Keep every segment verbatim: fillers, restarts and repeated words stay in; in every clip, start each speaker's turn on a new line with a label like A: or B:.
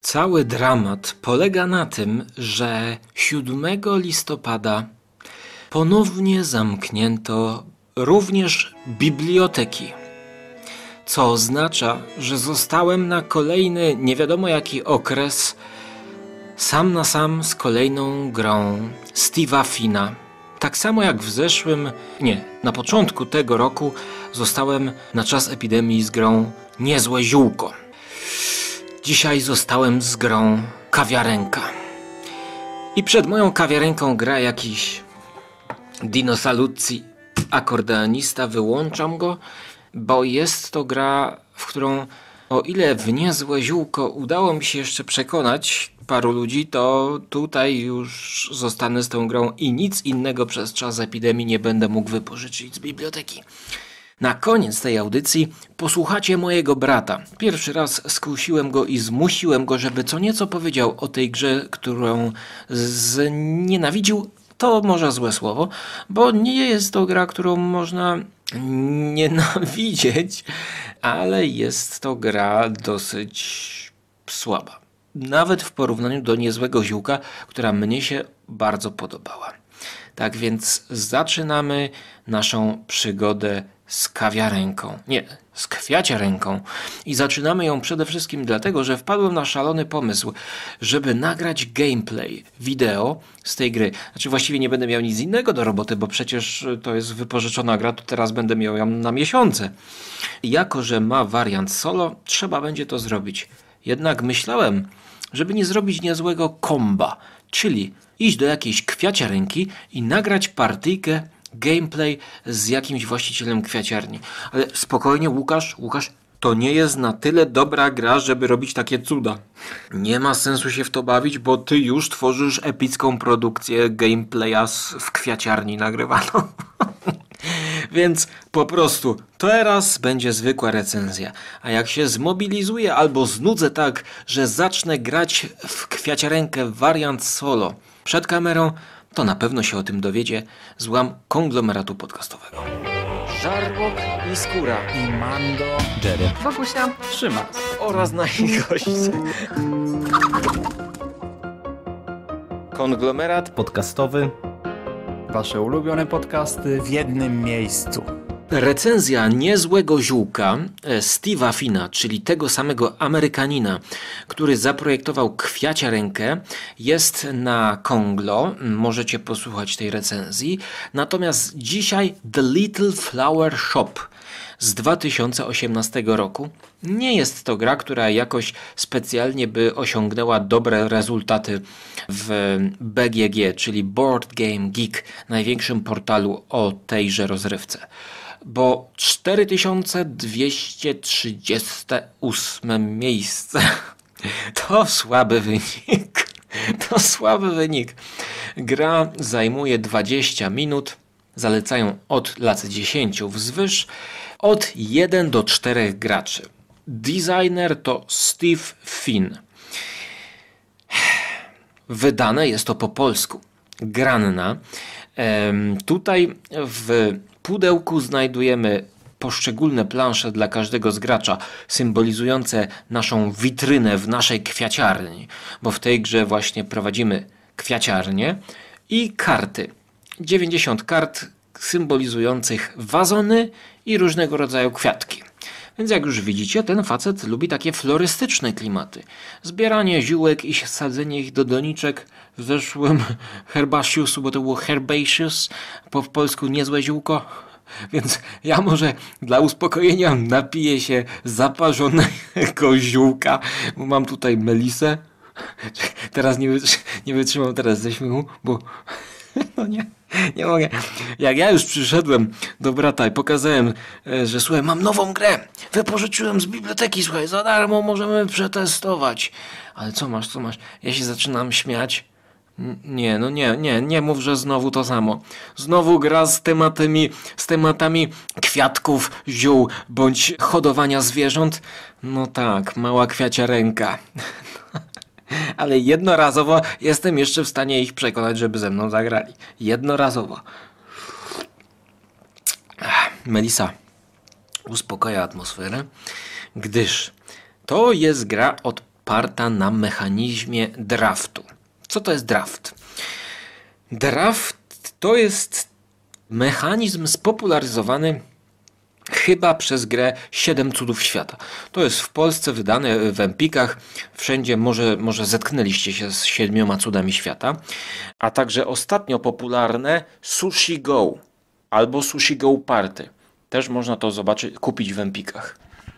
A: Cały dramat polega na tym, że siódmego listopada ponownie zamknięto również biblioteki, co oznacza, że zostałem na kolejny nie wiadomo jaki okres sam na sam z kolejną grą Steve'a Fina. Tak samo jak w zeszłym, nie, na początku tego roku zostałem na czas epidemii z grą Niezłe Ziółko. Dzisiaj zostałem z grą Kawiarenka. I przed moją kawiarenką gra jakiś Dino Saluzzi, akordeonista. Wyłączam go, bo jest to gra, w którą o ile w Niezłe Ziółko udało mi się jeszcze przekonać paru ludzi, to tutaj już zostanę z tą grą i nic innego przez czas epidemii nie będę mógł wypożyczyć z biblioteki. Na koniec tej audycji posłuchacie mojego brata. Pierwszy raz skusiłem go i zmusiłem go, żeby co nieco powiedział o tej grze, którą znienawidził. To może złe słowo, bo nie jest to gra, którą można nienawidzieć, ale jest to gra dosyć słaba. Nawet w porównaniu do Niezłego Ziółka, która mnie się bardzo podobała. Tak więc zaczynamy naszą przygodę z kawiarenką. Nie, z kwiaciarenką. I zaczynamy ją przede wszystkim dlatego, że wpadłem na szalony pomysł, żeby nagrać gameplay, wideo z tej gry. Znaczy właściwie nie będę miał nic innego do roboty, bo przecież to jest wypożyczona gra, to teraz będę miał ją na miesiące. Jako że ma wariant solo, trzeba będzie to zrobić. Jednak myślałem, żeby nie zrobić niezłego komba, czyli iść do jakiejś kwiaciarenki i nagrać partyjkę gameplay z jakimś właścicielem kwiaciarni. Ale spokojnie, Łukasz, Łukasz, to nie jest na tyle dobra gra, żeby robić takie cuda. Nie ma sensu się w to bawić, bo ty już tworzysz epicką produkcję gameplaya w kwiaciarni nagrywaną. Więc po prostu teraz będzie zwykła recenzja. A jak się zmobilizuję albo znudzę tak, że zacznę grać w kwiaciarenkę wariant solo przed kamerą, to na pewno się o tym dowiedzie z łam konglomeratu podcastowego. Żarłok i Skóra
B: i Mando,
C: Jerry,
B: Bogusia, Szymas
A: oraz nasi goście. Konglomerat
C: podcastowy.
B: Wasze ulubione podcasty w jednym miejscu.
A: Recenzja Niezłego Ziółka Steve'a Fina, czyli tego samego Amerykanina, który zaprojektował kwiaciarenkę, jest na Konglo. Możecie posłuchać tej recenzji. Natomiast dzisiaj The Little Flower Shop z dwa tysiące osiemnastego roku. Nie jest to gra, która jakoś specjalnie by osiągnęła dobre rezultaty w B G G, czyli Board Game Geek, największym portalu o tejże rozrywce. Bo cztery tysiące dwieście trzydzieste ósme miejsce to słaby wynik. To słaby wynik. Gra zajmuje dwadzieścia minut. Zalecają od lat dziesięć wzwyż. Od jeden do czterech graczy. Designer to Steve Fin. Wydane jest to po polsku. Granna. Ehm, tutaj w pudełku znajdujemy poszczególne plansze dla każdego z gracza, symbolizujące naszą witrynę w naszej kwiaciarni, bo w tej grze właśnie prowadzimy kwiaciarnię, i karty. dziewięćdziesiąt kart symbolizujących wazony i różnego rodzaju kwiatki. Więc jak już widzicie, ten facet lubi takie florystyczne klimaty. Zbieranie ziółek i sadzenie ich do doniczek. W zeszłym herbaceousu, bo to było herbaceous, po w polsku Niezłe Ziółko. Więc ja może dla uspokojenia napiję się zaparzonego ziółka, bo mam tutaj melisę. Teraz nie, wytrzy- nie wytrzymam teraz ze śmiechu, bo no nie, nie mogę. Jak ja już przyszedłem do brata i pokazałem, że słuchaj, mam nową grę, wypożyczyłem z biblioteki, słuchaj, za darmo możemy przetestować. Ale co masz, co masz? Ja się zaczynam śmiać. Nie, no nie, nie, nie mów, że znowu to samo. Znowu gra z tematami, z tematami kwiatków, ziół bądź hodowania zwierząt. No tak, mała kwiaciarenka. Ale jednorazowo jestem jeszcze w stanie ich przekonać, żeby ze mną zagrali. Jednorazowo. Melisa uspokaja atmosferę, gdyż to jest gra od oparta na mechanizmie draftu. Co to jest draft? Draft to jest mechanizm spopularyzowany chyba przez grę Siedem Cudów Świata. To jest w Polsce wydane w Empikach. Wszędzie może, może zetknęliście się z Siedmioma Cudami Świata. A także ostatnio popularne Sushi Go albo Sushi Go Party. Też można to zobaczyć, kupić w Empikach.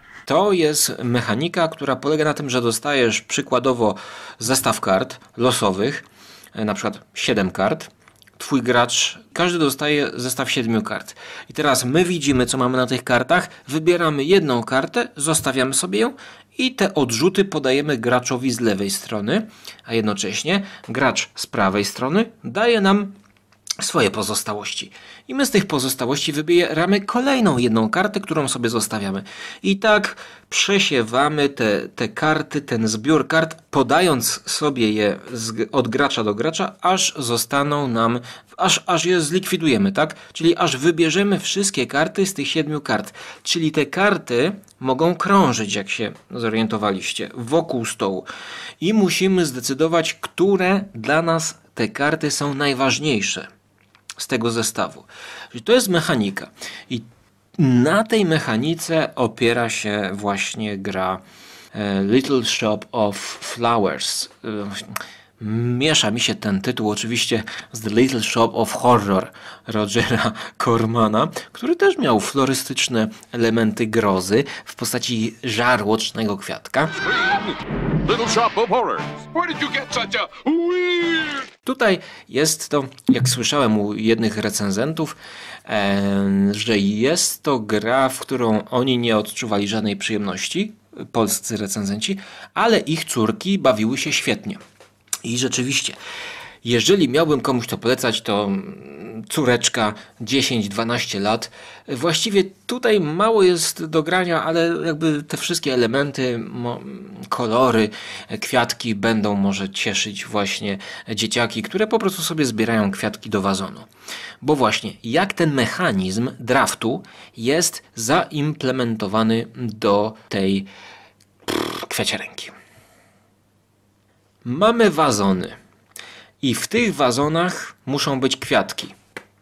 A: To jest mechanika, która polega na tym, że dostajesz przykładowo zestaw kart losowych, na przykład siedem kart. Twój gracz, każdy dostaje zestaw siedmiu kart. I teraz my widzimy, co mamy na tych kartach, wybieramy jedną kartę, zostawiamy sobie ją i te odrzuty podajemy graczowi z lewej strony, a jednocześnie gracz z prawej strony daje nam swoje pozostałości. I my z tych pozostałości wybieramy kolejną jedną kartę, którą sobie zostawiamy. I tak przesiewamy te, te karty, ten zbiór kart, podając sobie je z, od gracza do gracza, aż zostaną nam, aż, aż je zlikwidujemy, tak? Czyli aż wybierzemy wszystkie karty z tych siedmiu kart. Czyli te karty mogą krążyć, jak się zorientowaliście, wokół stołu. I musimy zdecydować, które dla nas te karty są najważniejsze z tego zestawu. Czyli to jest mechanika. I na tej mechanice opiera się właśnie gra Little Shop of Flowers. Miesza mi się ten tytuł oczywiście z The Little Shop of Horror Rogera Cormana, który też miał florystyczne elementy grozy w postaci żarłocznego kwiatka. Little Shop of Horrors. Where did you get such a weird... Tutaj jest to, jak słyszałem u jednych recenzentów, e, że jest to gra, w którą oni nie odczuwali żadnej przyjemności, polscy recenzenci, ale ich córki bawiły się świetnie. I rzeczywiście, jeżeli miałbym komuś to polecać, to córeczka dziesięć dwanaście lat. Właściwie tutaj mało jest do grania, ale jakby te wszystkie elementy, kolory, kwiatki będą może cieszyć właśnie dzieciaki, które po prostu sobie zbierają kwiatki do wazonu. Bo właśnie jak ten mechanizm draftu jest zaimplementowany do tej kwiaciarenki. Mamy wazony i w tych wazonach muszą być kwiatki.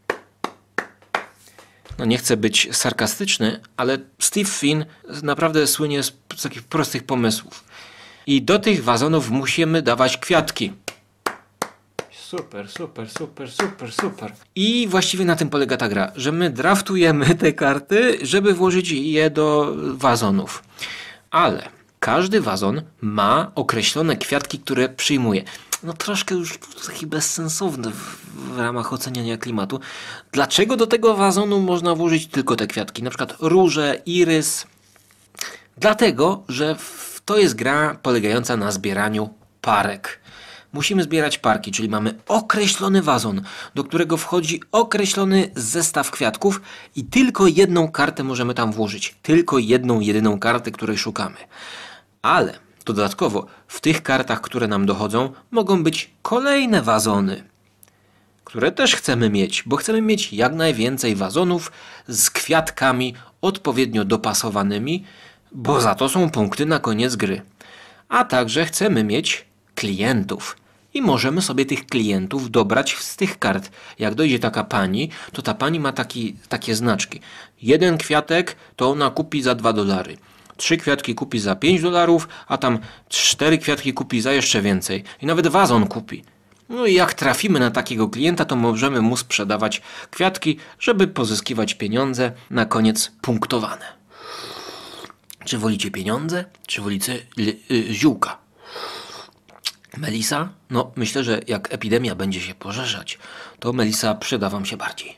A: No nie chcę być sarkastyczny, ale Steve Finn naprawdę słynie z takich prostych pomysłów. I do tych wazonów musimy dawać kwiatki. Super, super, super, super, super. I właściwie na tym polega ta gra, że my draftujemy te karty, żeby włożyć je do wazonów. Ale każdy wazon ma określone kwiatki, które przyjmuje. No troszkę już taki bezsensowny w, w ramach oceniania klimatu. Dlaczego do tego wazonu można włożyć tylko te kwiatki? Na przykład róże, irys. Dlatego, że w, to jest gra polegająca na zbieraniu parek. Musimy zbierać parki, czyli mamy określony wazon, do którego wchodzi określony zestaw kwiatków i tylko jedną kartę możemy tam włożyć. Tylko jedną, jedyną kartę, której szukamy. Ale dodatkowo w tych kartach, które nam dochodzą, mogą być kolejne wazony, które też chcemy mieć, bo chcemy mieć jak najwięcej wazonów z kwiatkami odpowiednio dopasowanymi, bo za to są punkty na koniec gry. A także chcemy mieć klientów i możemy sobie tych klientów dobrać z tych kart. Jak dojdzie taka pani, to ta pani ma taki, takie znaczki. Jeden kwiatek to ona kupi za dwa dolary. Trzy kwiatki kupi za pięć dolarów, a tam cztery kwiatki kupi za jeszcze więcej. I nawet wazon kupi. No i jak trafimy na takiego klienta, to możemy mu sprzedawać kwiatki, żeby pozyskiwać pieniądze, na koniec punktowane. Czy wolicie pieniądze, czy wolicie yy, ziółka? Melisa? No myślę, że jak epidemia będzie się poszerzać, to Melisa przyda wam się bardziej.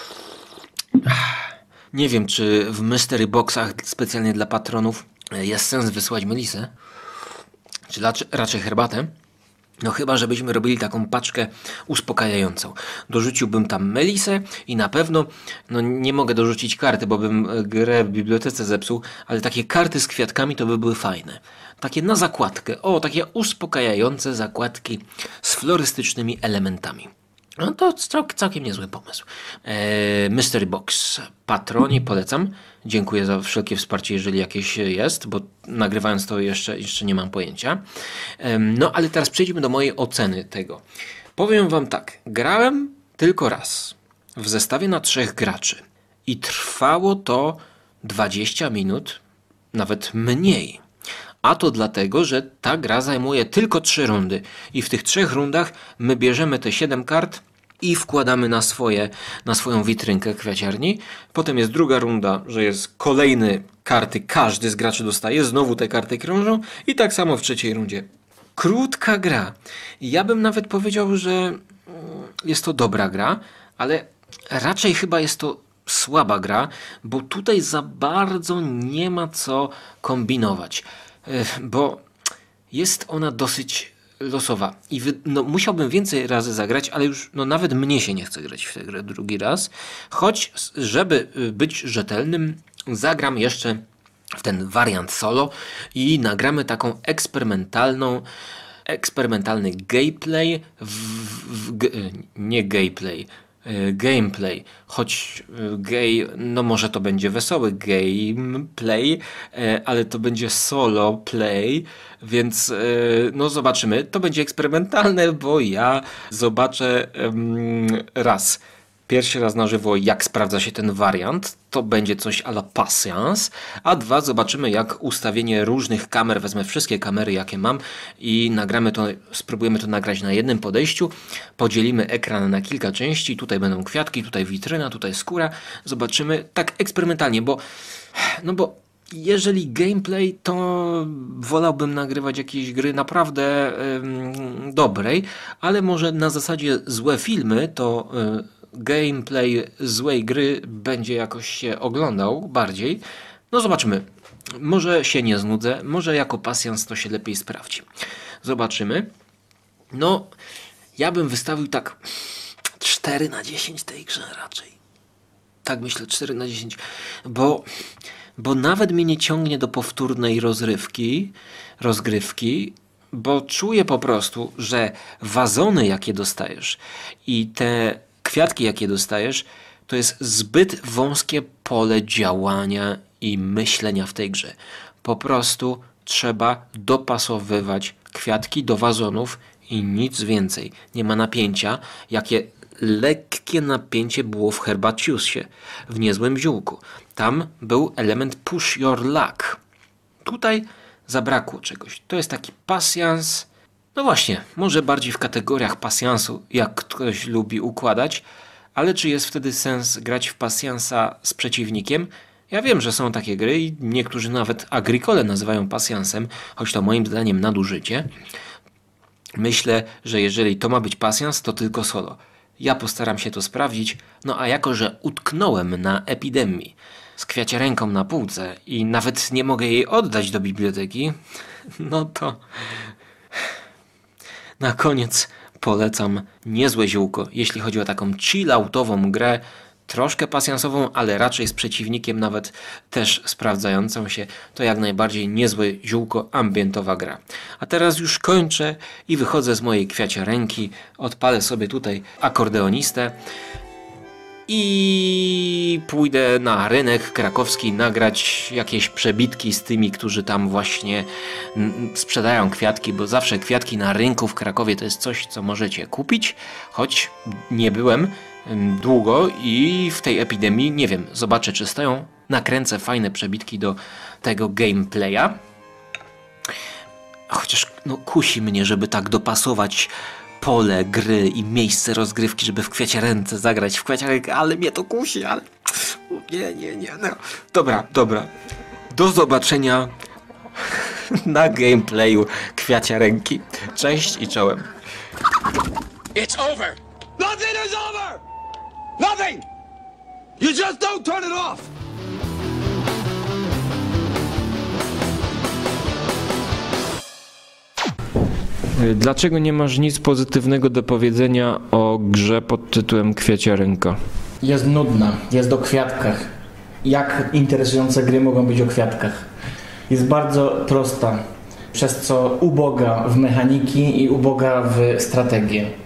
A: Nie wiem, czy w mystery boxach specjalnie dla patronów jest sens wysłać melisę, czy raczej herbatę. No chyba, żebyśmy robili taką paczkę uspokajającą. Dorzuciłbym tam melisę i na pewno, no nie mogę dorzucić karty, bo bym grę w bibliotece zepsuł, ale takie karty z kwiatkami to by były fajne. Takie na zakładkę. O, takie uspokajające zakładki z florystycznymi elementami. No to całkiem, całkiem niezły pomysł. Eee, Mystery Box Patroni polecam. Dziękuję za wszelkie wsparcie, jeżeli jakieś jest, bo nagrywając to jeszcze, jeszcze nie mam pojęcia. Eee, no ale teraz przejdźmy do mojej oceny tego. Powiem wam tak, grałem tylko raz w zestawie na trzech graczy i trwało to dwadzieścia minut, nawet mniej. A to dlatego, że ta gra zajmuje tylko trzy rundy i w tych trzech rundach my bierzemy te siedem kart i wkładamy na, swoje, na swoją witrynkę kwiaciarni. Potem jest druga runda, że jest kolejne karty, każdy z graczy dostaje, znowu te karty krążą i tak samo w trzeciej rundzie. Krótka gra. Ja bym nawet powiedział, że jest to dobra gra, ale raczej chyba jest to słaba gra, bo tutaj za bardzo nie ma co kombinować, bo jest ona dosyć losowa i wy, no, musiałbym więcej razy zagrać, ale już no, nawet mnie się nie chce grać w tę grę drugi raz, choć żeby być rzetelnym, zagram jeszcze w ten wariant solo i nagramy taką eksperymentalną eksperymentalny gameplay w, w, w, nie gameplay gameplay, choć gay, no może to będzie wesoły gameplay, ale to będzie solo play, więc no zobaczymy. To będzie eksperymentalne, bo ja zobaczę um, raz. Pierwszy raz na żywo, jak sprawdza się ten wariant, to będzie coś à la Patience, a dwa, zobaczymy jak ustawienie różnych kamer, wezmę wszystkie kamery jakie mam i nagramy to, spróbujemy to nagrać na jednym podejściu, podzielimy ekran na kilka części, tutaj będą kwiatki, tutaj witryna, tutaj skóra, zobaczymy tak eksperymentalnie, bo no bo jeżeli gameplay, to wolałbym nagrywać jakieś gry naprawdę ym, dobrej, ale może na zasadzie złe filmy, to yy, gameplay złej gry będzie jakoś się oglądał bardziej. No zobaczymy. Może się nie znudzę, może jako pasjans to się lepiej sprawdzi. Zobaczymy. No, ja bym wystawił tak cztery na dziesięć tej grze raczej. Tak myślę, cztery na dziesięć, bo, bo nawet mnie nie ciągnie do powtórnej rozrywki, rozgrywki, bo czuję po prostu, że wazony jakie dostajesz i te kwiatki jakie dostajesz, to jest zbyt wąskie pole działania i myślenia w tej grze. Po prostu trzeba dopasowywać kwiatki do wazonów i nic więcej. Nie ma napięcia, jakie lekkie napięcie było w Herbaciusie, w Niezłym Ziółku. Tam był element push your luck. Tutaj zabrakło czegoś. To jest taki pasjans. No właśnie, może bardziej w kategoriach pasjansu, jak ktoś lubi układać, ale czy jest wtedy sens grać w pasjansa z przeciwnikiem? Ja wiem, że są takie gry i niektórzy nawet Agricole nazywają pasjansem, choć to moim zdaniem nadużycie. Myślę, że jeżeli to ma być pasjans, to tylko solo. Ja postaram się to sprawdzić, no a jako, że utknąłem na epidemii z kwiaciarenką na półce i nawet nie mogę jej oddać do biblioteki, no to na koniec polecam Niezłe Ziółko, jeśli chodzi o taką chill-outową grę, troszkę pasjansową, ale raczej z przeciwnikiem nawet też sprawdzającą się, to jak najbardziej Niezłe Ziółko, ambientowa gra. A teraz już kończę i wychodzę z mojej kwiaciarenki, odpalę sobie tutaj akordeonistę i pójdę na rynek krakowski nagrać jakieś przebitki z tymi, którzy tam właśnie sprzedają kwiatki, bo zawsze kwiatki na rynku w Krakowie to jest coś, co możecie kupić, choć nie byłem długo i w tej epidemii, nie wiem, zobaczę czy stoją, nakręcę fajne przebitki do tego gameplaya. Chociaż no kusi mnie, żeby tak dopasować pole gry i miejsce rozgrywki, żeby w kwiaciarence zagrać w kwiaciarenkę, ale mnie to kusi, ale nie, nie, nie, no. Dobra, dobra. Do zobaczenia na gameplayu kwiaciarenki. Cześć i czołem.
C: It's over! Nothing is over! Nothing! You just don't turn it off!
A: Dlaczego nie masz nic pozytywnego do powiedzenia o grze pod tytułem Kwiaciarenka?
D: Jest nudna, jest o kwiatkach. Jak interesujące gry mogą być o kwiatkach? Jest bardzo prosta, przez co uboga w mechaniki i uboga w strategię.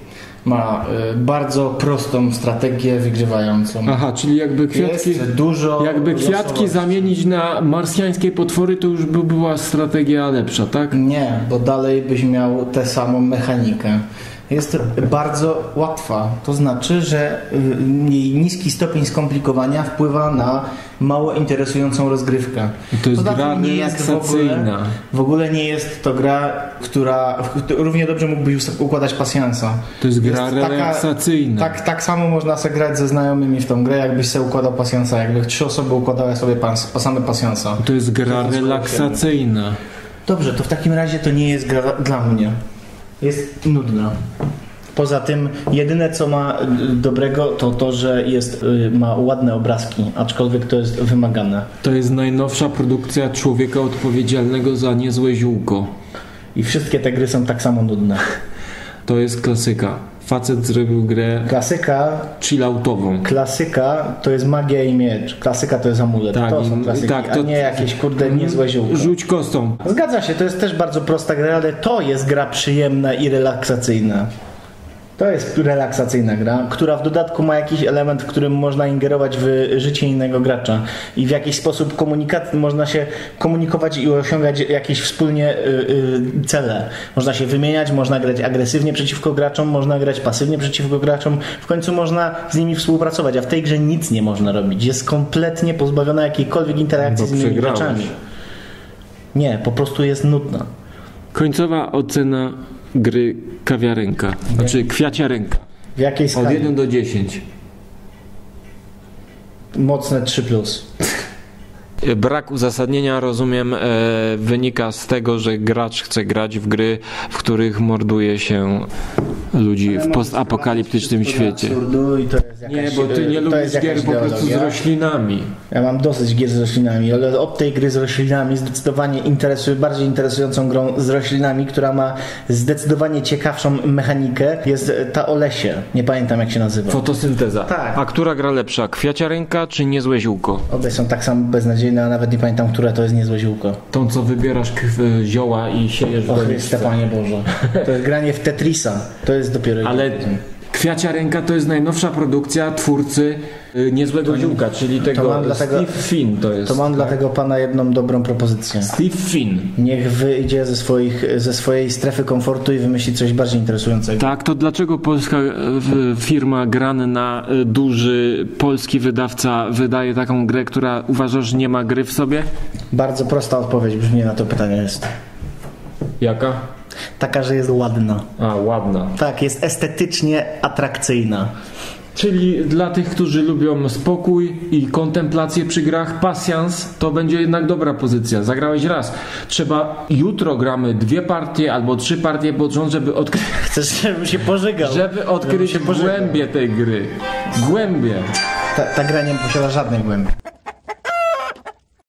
D: Ma y, bardzo prostą strategię wygrywającą.
E: Aha, czyli jakby kwiatki,
D: Jest dużo
E: jakby kwiatki
D: losowości.
E: zamienić na marsjańskie potwory, to już by była strategia lepsza, tak?
D: Nie, bo dalej byś miał tę samą mechanikę. Jest bardzo łatwa. To znaczy, że y, jej niski stopień skomplikowania wpływa na mało interesującą rozgrywkę.
E: To jest
D: Poza
E: gra
D: tym nie jest w
E: relaksacyjna.
D: ogóle, w ogóle nie jest to gra, która w- równie dobrze mógłbyś układać pasjansa.
E: To jest gra
D: taka-
E: relaksacyjna.
D: Tak, tak samo można sobie grać ze znajomymi w tą grę, jakbyś sobie układał pasjansa. Jakby trzy osoby układały sobie pas, same pasjansa.
E: To jest gra
D: To jest
E: relaksacyjna.
D: Dobrze, to w takim razie to nie jest gra dla mnie. Jest nudna. Poza tym jedyne co ma y, dobrego to to, że jest, y, ma ładne obrazki, aczkolwiek to jest wymagane.
E: To jest najnowsza produkcja człowieka odpowiedzialnego za niezłe ziółko.
D: I wszystkie te gry są tak samo nudne.
E: To jest klasyka. Facet zrobił grę
D: Klasyka,
E: chilloutową.
D: klasyka to jest magia i miecz. Klasyka to jest amulet.
E: Tak,
D: to są
E: i-
D: klasyki,
E: tak, to-
D: a nie jakieś kurde niezłe ziółko.
E: Rzuć kostą.
D: Zgadza się, to jest też bardzo prosta gra, ale to jest gra przyjemna i relaksacyjna. To jest relaksacyjna gra, która w dodatku ma jakiś element, w którym można ingerować w życie innego gracza i w jakiś sposób komunikat można się komunikować i osiągać jakieś wspólnie y, y, cele. Można się wymieniać, można grać agresywnie przeciwko graczom, można grać pasywnie przeciwko graczom, w końcu można z nimi współpracować, a w tej grze nic nie można robić. Jest kompletnie pozbawiona jakiejkolwiek interakcji
E: Bo
D: z innymi
E: przegrałeś.
D: graczami. Nie, po prostu jest nudna.
E: Końcowa ocena gry kawiarenka. Znaczy kwiaciarenka.
D: W jakiej
E: Od
D: skali?
E: jeden do dziesięciu.
D: Mocne trzy plus.
A: Brak uzasadnienia, rozumiem, e, wynika z tego, że gracz chce grać w gry, w których morduje się ludzi w postapokaliptycznym świecie.
D: Absurdu i to jest
E: Nie,
D: jakaś,
E: bo ty nie
D: to
E: lubisz
D: jest
E: gier
D: jakaś
E: po prostu z
D: ideologia.
E: roślinami.
D: Ja mam dosyć gier z roślinami, ale od tej gry z roślinami zdecydowanie interesuje, bardziej interesującą grą z roślinami, która ma zdecydowanie ciekawszą mechanikę, jest ta o lesie. Nie pamiętam jak się nazywa.
E: Fotosynteza.
D: Tak.
A: A która gra lepsza, kwiaciarenka czy niezłe ziółko?
D: Obie są tak samo beznadziejne, a nawet nie pamiętam, które to jest niezłe ziółko.
E: Tą, co wybierasz k- zioła i siejesz w
D: Och,
E: doniczce.
D: Chryste Panie Boże. To jest granie w Tetrisa. To jest dopiero...
E: Ale kwiaciarenka to jest najnowsza produkcja twórcy y, Niezłego Ziółka, czyli tego
D: mam dlatego-
E: Steve Finn to jest.
D: To mam dla tego pana jedną dobrą propozycję.
E: Steve Finn.
D: Niech wyjdzie ze, swoich, ze swojej strefy komfortu i wymyśli coś bardziej interesującego.
E: Tak, to dlaczego polska e, w- firma Granna, e, duży polski wydawca wydaje taką grę, która uważasz, że nie ma gry w sobie?
D: Bardzo prosta odpowiedź brzmi na to pytanie jest.
E: Jaka?
D: Taka, że jest ładna.
E: A, ładna.
D: Tak, jest estetycznie atrakcyjna.
E: Czyli dla tych, którzy lubią spokój i kontemplację przy grach, pasjans, to będzie jednak dobra pozycja. Zagrałeś raz. Trzeba, jutro gramy dwie partie albo trzy partie pod rząd, żeby odkryć,
D: Chcesz, żebym się pożygał?
E: żeby odkryć
D: się pożygał.
E: głębie tej gry. Głębie.
D: Ta, ta gra nie posiada żadnej głębi.